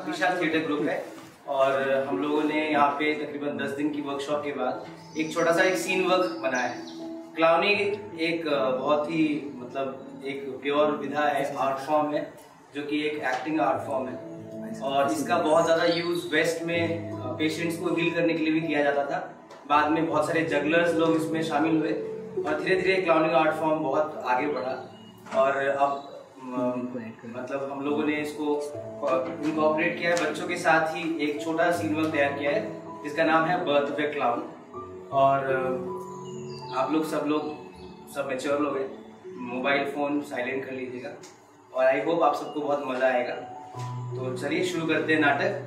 विशाल theatre group है और हम लोगों ने यहाँ पे तकरीबन 10 दिन की वर्कशॉप के बाद एक छोटा सा एक सीन वर्क बनाया है। क्लाउनी एक बहुत ही मतलब एक प्योर विधा है, आर्ट फॉर्म है, जो कि एक एक्टिंग आर्ट फॉर्म है और इसका बहुत ज़्यादा यूज़ वेस्ट में पेशेंट्स को हील करने के लिए भी किया जाता था। बाद में बहुत सारे जगलर्स लोग इसमें शामिल हुए और धीरे धीरे क्लाउनिंग आर्ट फॉर्म बहुत आगे बढ़ा और अब मतलब हम लोगों ने इसको इनकॉर्पोरेट किया है। बच्चों के साथ ही एक छोटा सीन वर्क तैयार किया है जिसका नाम है बर्थ ऑफ ए क्लाउन। और आप लोग सब मैच्योर लोग हैं, मोबाइल फ़ोन साइलेंट कर लीजिएगा और आई होप आप सबको बहुत मज़ा आएगा। तो चलिए शुरू करते हैं नाटक।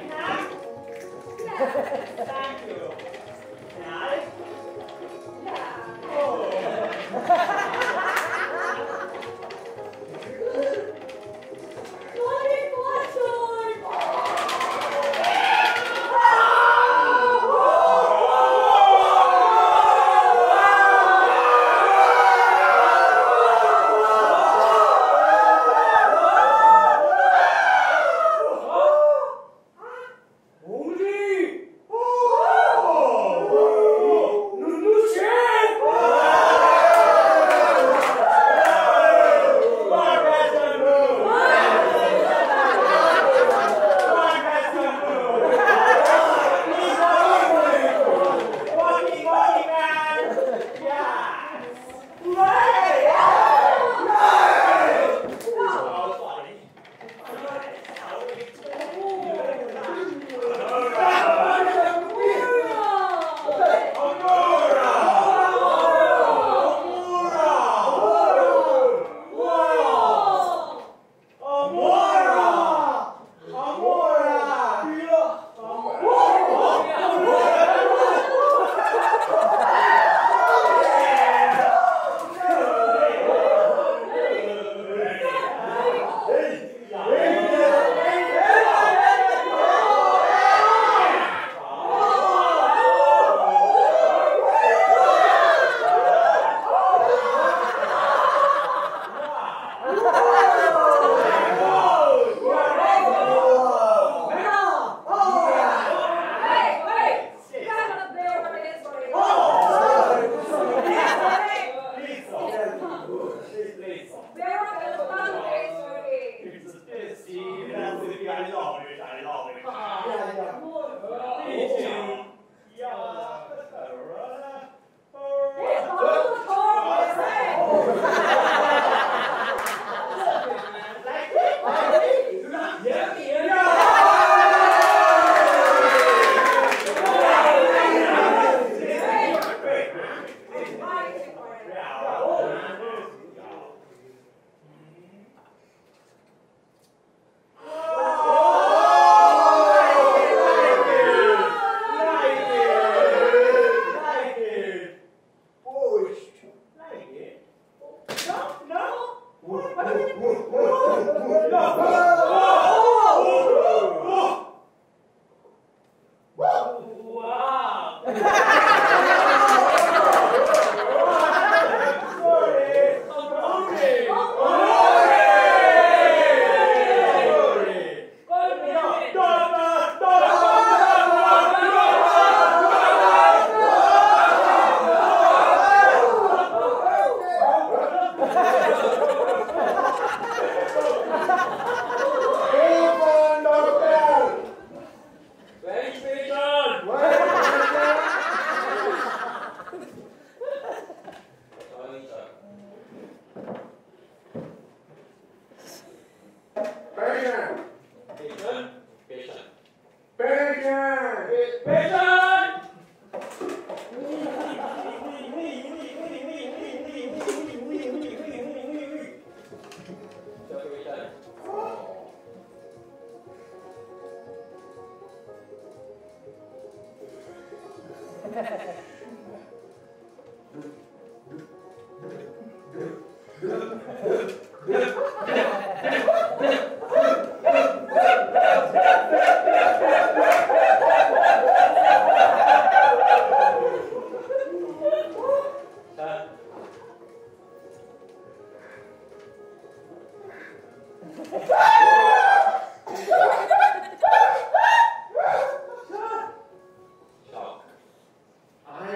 Thank you. I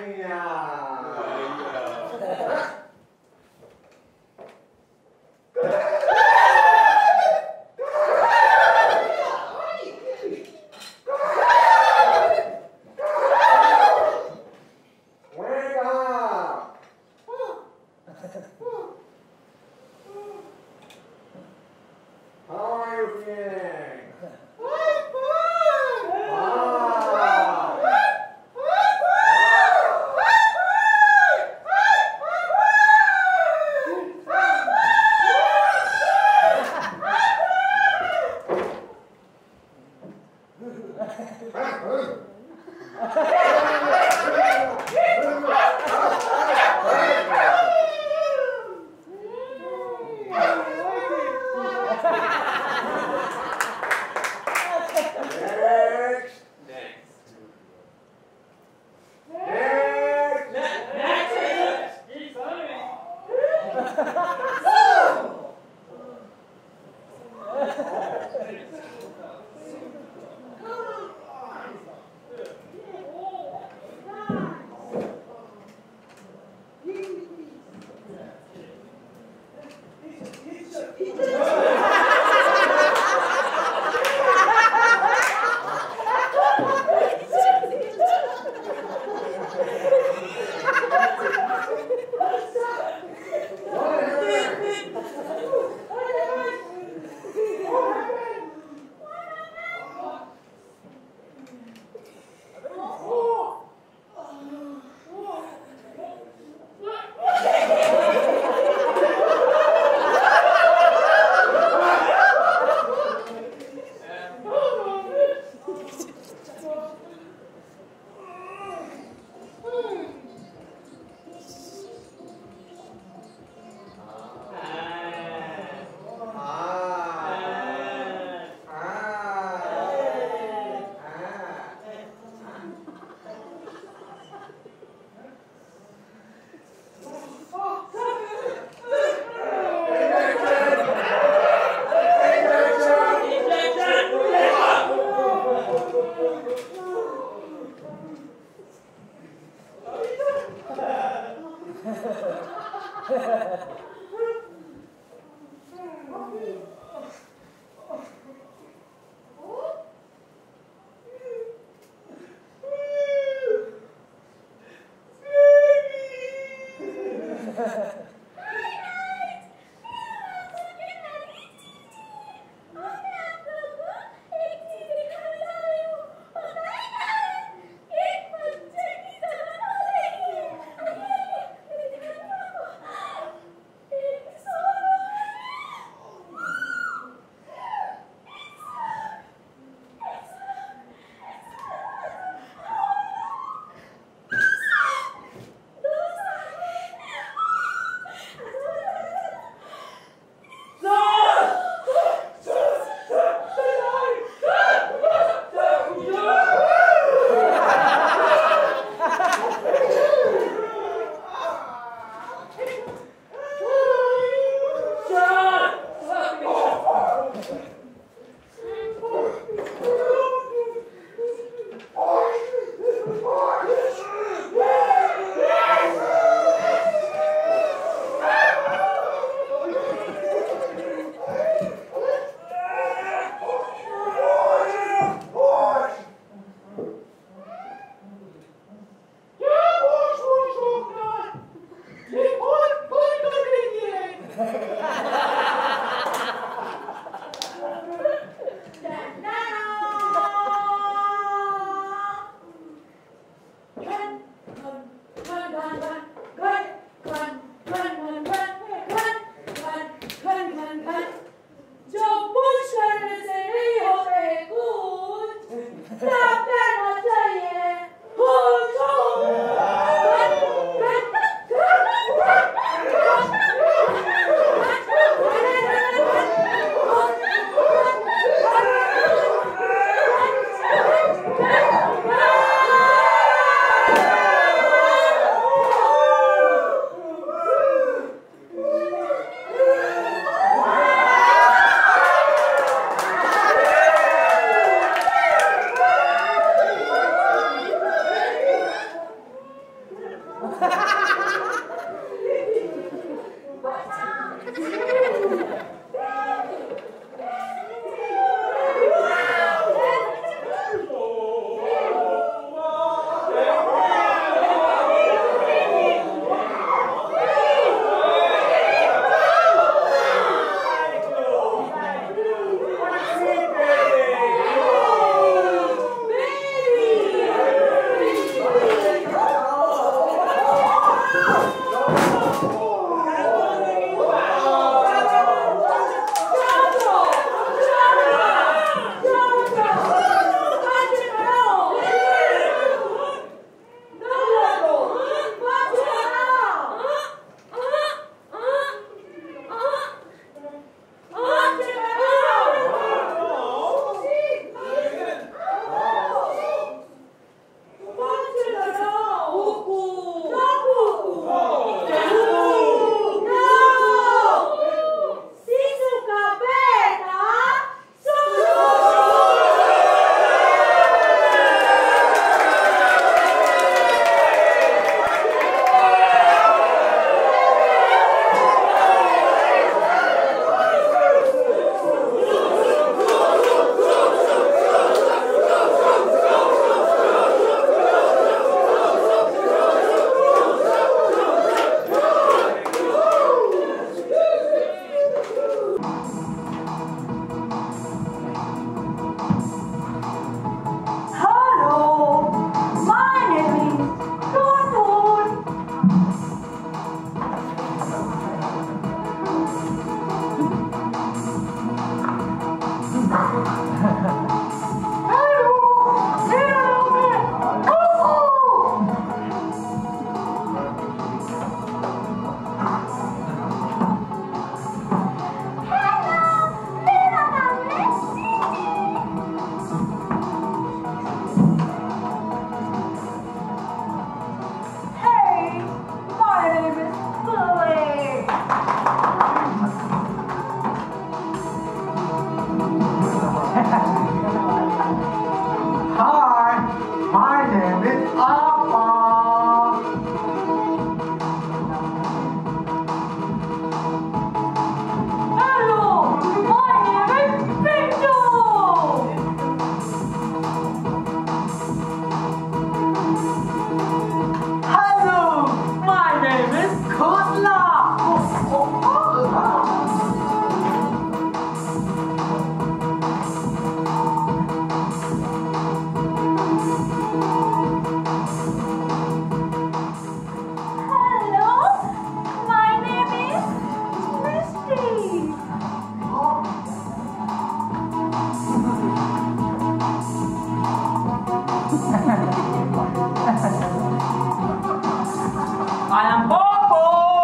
I am Popo.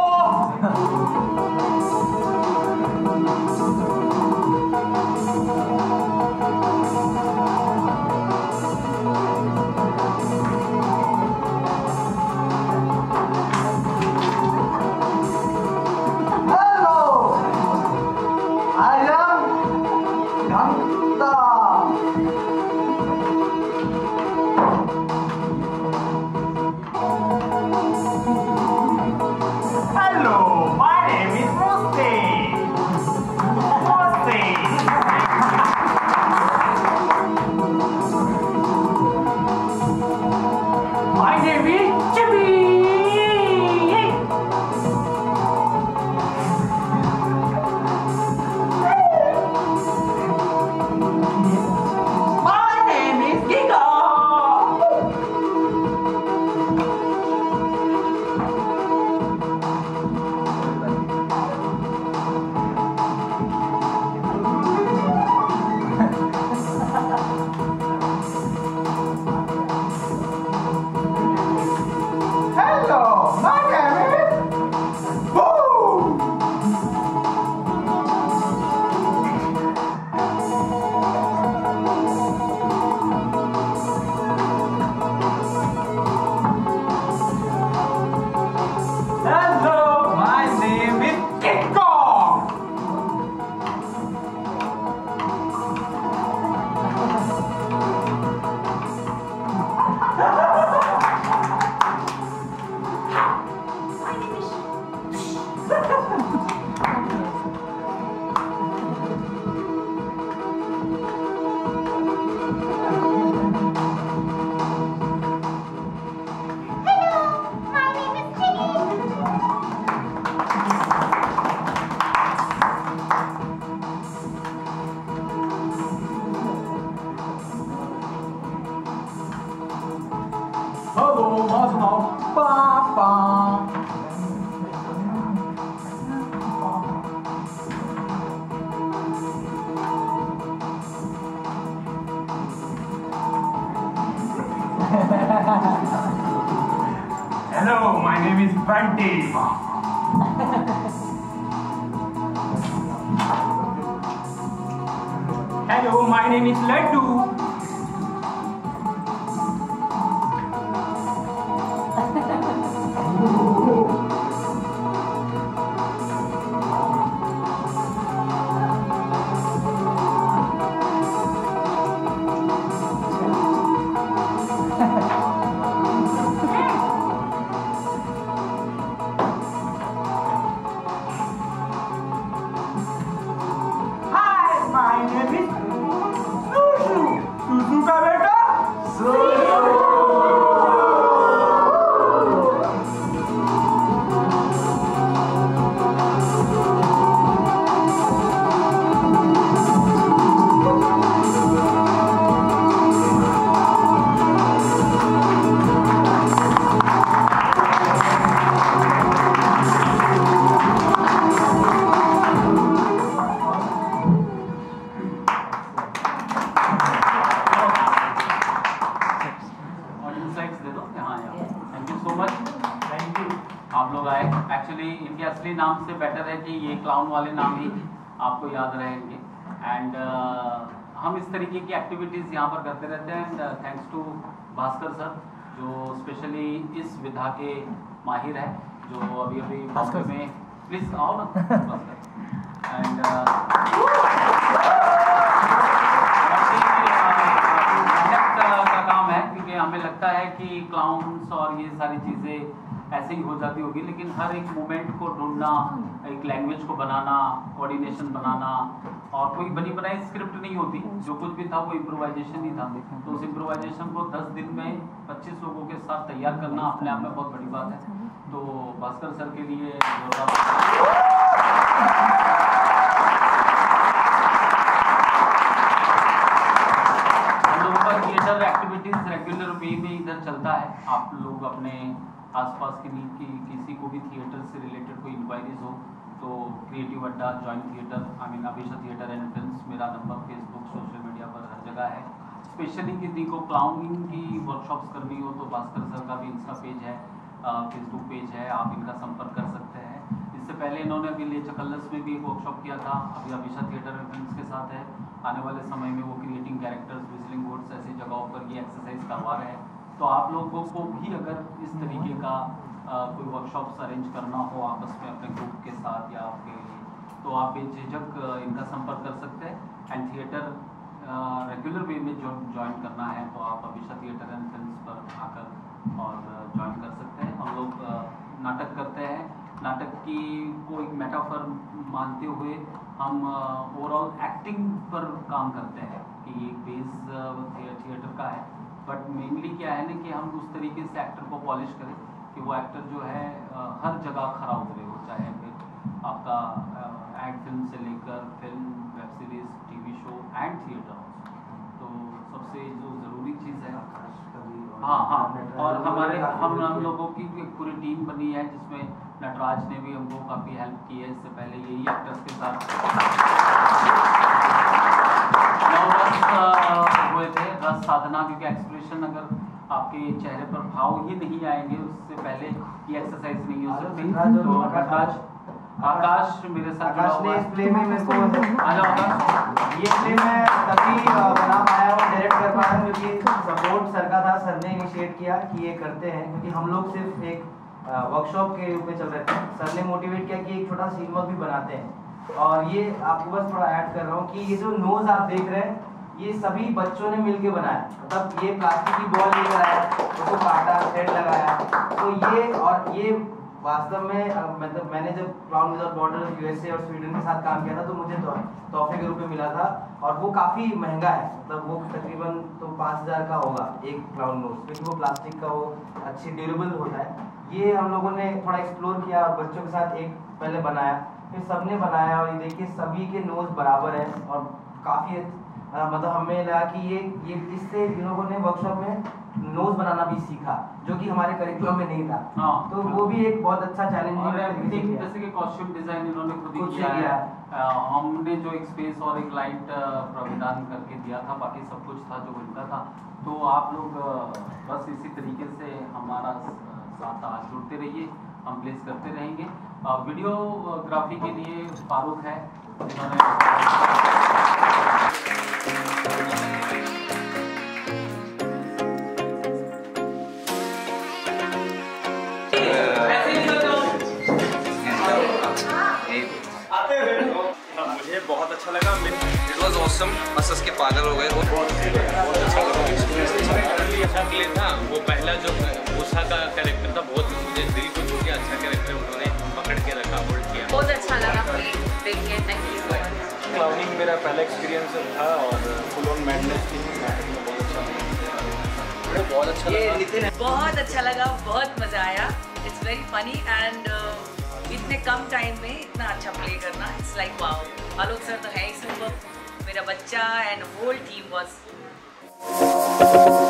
Hello, my name is Bunty. Hello, my name is Laddu. इनके असली नाम से बेटर है कि ये क्लाउन वाले नाम ही आपको याद रहेंगे। एंड हम इस तरीके की एक्टिविटीज़ यहाँ पर करते रहते हैं। And thanks to Bhaskar sir जो स्पेशली इस विधा के माहिर है, जो अभी अभी भास्कर में प्लीज़ आओ ना भास्कर। एंड का काम है, क्योंकि हमें लगता है कि क्लाउन्स और ये सारी चीज़ें ऐसे ही हो जाती होगी, लेकिन हर एक मोमेंट को ढूंढना, एक लैंग्वेज को बनाना, कोऑर्डिनेशन बनाना, और कोई बनी बनाई स्क्रिप्ट नहीं होती। जो कुछ भी था वो इम्प्रोवाइजेशन ही था। तो उस इम्प्रोवाइजेशन को 10 दिन में 25 लोगों के साथ तैयार करना अपने आप में बहुत बड़ी बात है। तो भास्कर सर के लिए हम लोगों का थिएटर एक्टिविटीज रेगुलर वे में इधर चलता है। आप लोग अपने आसपास की किसी को भी थिएटर से रिलेटेड कोई इंक्वायरीज हो तो creative Adda, joint theatre, Abhisha theatre and films, मेरा नंबर फेसबुक, सोशल मीडिया पर हर जगह है। स्पेशली किसी को क्लाउनिंग की वर्कशॉप्स करनी हो तो भास्कर सर का भी इंस्टा पेज है, फेसबुक पेज है, आप इनका संपर्क कर सकते हैं। इससे पहले इन्होंने अभी लेचर कलर्स में भी एक वर्कशॉप किया था, अभी अभिषा थिएटर एंड फिल्म्स के साथ है। आने वाले समय में वो क्रिएटिंग कैरेक्टर्स, विजलिंग वुड्स ऐसी जगहों पर ये एक्सरसाइज करवा रहे हैं। तो आप लोगों को भी अगर इस तरीके का कोई वर्कशॉप्स अरेंज करना हो आपस में अपने ग्रुप के साथ या आपके लिए, तो आप बेझिझक इनका संपर्क कर सकते हैं। एंड थिएटर रेगुलर वे में जो ज्वाइन करना है तो आप अभिषा थिएटर एंड फिल्म्स पर आकर और ज्वाइन कर सकते हैं। हम लोग नाटक करते हैं, नाटक की को एक मेटाफर मानते हुए हम ओवरऑल एक्टिंग पर काम करते हैं कि एक बेस थिएटर का है, बट मेनली क्या है ना कि हम उस तरीके से एक्टर को पॉलिश करें कि वो एक्टर जो है हर जगह खरा उतरे, हो चाहे फिर आपका एड फिल्म से लेकर film, web series, TV show and theatre. तो सबसे जो ज़रूरी चीज़ है हाँ, और हमारे हम लोगों की एक पूरी टीम बनी है जिसमें नटराज ने भी हमको काफ़ी हेल्प की है। इससे पहले यही एक्टर्स के साथ हुए थे रस साधना, क्योंकि एक्सप्रेशन अगर आपके चेहरे पर भाव ही नहीं आएंगे उससे पहले ये एक्सरसाइज नहीं हो सकती। तो आकाश मेरे साथ आकाश ने इस प्ले में मेरे को ये प्ले में तभी बना पाया और डायरेक्ट कर पाया क्योंकि सपोर्ट सर का था। सर ने इनिशिएट किया कि ये करते हैं, क्योंकि हम लोग सिर्फ एक वर्कशॉप के रूप में चल रहे थे। सर ने मोटिवेट किया कि एक छोटा सीन वर्क भी बनाते हैं। और ये आपको बस थोड़ा ऐड कर रहा हूँ कि ये जो नोज आप देख रहे हैं ये सभी बच्चों ने मिलके बनाया। मतलब ये प्लास्टिक की बॉल लेकर आया, उसको काटा, थ्रेड लगाया। तो ये वास्तव में मतलब मैंने जब क्लाउन विदाउट बॉर्डर यूएसए और स्वीडन के साथ काम किया था तो मुझे तोहफे के रूप में मिला था, और वो काफ़ी महंगा है। मतलब वो तकरीबन तो 5000 का होगा एक क्लाउन नोज, क्योंकि वो प्लास्टिक का वो अच्छी ड्यूरेबल होता है। ये हम लोगों ने थोड़ा एक्सप्लोर किया और बच्चों के साथ एक पहले बनाया, फिर सबने बनाया, और ये देखिए सभी के नोज बराबर है। और काफ़ी मतलब हमें लगा कि ये इससे इन लोगों ने वर्कशॉप में नोज बनाना भी सीखा, जो कि हमारे करिकुलम में नहीं था। तो वो भी एक बहुत अच्छा चैलेंज है। जैसे कि कॉस्ट्यूम डिजाइन इन्होंने खुद ही किया। हमने जो एक स्पेस और एक लाइट प्रविधान करके दिया था, बाकी सब कुछ था जो इनका था। तो आप लोग बस इसी तरीके से हमारा साथ आज जुड़ते रहिए, हम प्लेस करते रहेंगे। वीडियोग्राफी के लिए फारूक है जिन्होंने मुझे बहुत अच्छा लगा। It was awesome. बस उसके पागल हो गए। बहुत अच्छा लगा। प्ले था वो पहला जो उषा का कैरेक्टर था, बहुत मुझे दिल को छू गया। अच्छा कैरेक्टर उन्होंने पकड़ के रखा, होल्ड किया। बहुत अच्छा लगा प्ले देख के। Thank you so much. Clowning मेरा पहला एक्सपीरियंस था और फुल ऑन मैडनेस थी। बहुत अच्छा लगा। बहुत अच्छा लगा, बहुत मजा आया। इट्स वेरी फनी एंड इतने कम टाइम में इतना अच्छा प्ले करना, it's like wow. Alok sir तो है ही सुपर, मेरा बच्चा एंड होल टीम वाज